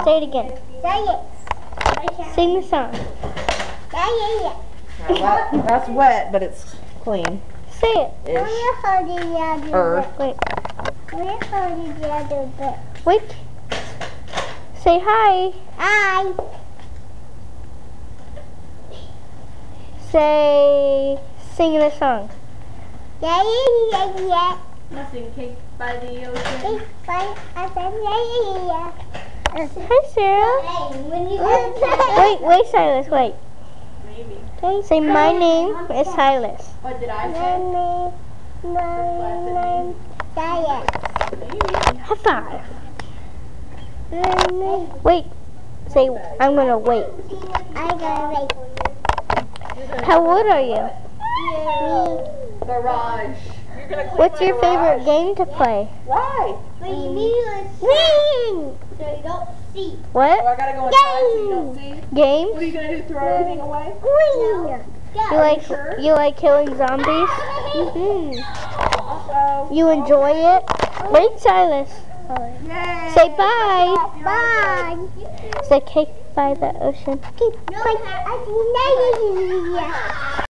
Say it again. Say it. Sing the song. That's wet, but it's clean. Say it. We're holding the other Earth. Wait. We're holding the other bit. Wait. Say hi. Hi. Say, sing the song. Yeah. Nothing cake by the ocean. It's fine. I said yeah. Hi, Sarah. Wait, Silas, wait. Maybe. Say, my name is Silas. What did I My say? name, Silas. Maybe. High five. Wait. Say, I'm gonna wait. I gotta wait. How old are you? Garage. You're gonna clean What's my your garage? favorite game to play? Why? But you need to swing so you don't see. Oh, What? I gotta go inside so you don't see. What are Games? you gonna do? Throw everything away? Swing. You like killing zombies? Uh-oh. You enjoy it? Wait, Silas. Yay. Say bye. Bye. Say cake by the ocean. Bye.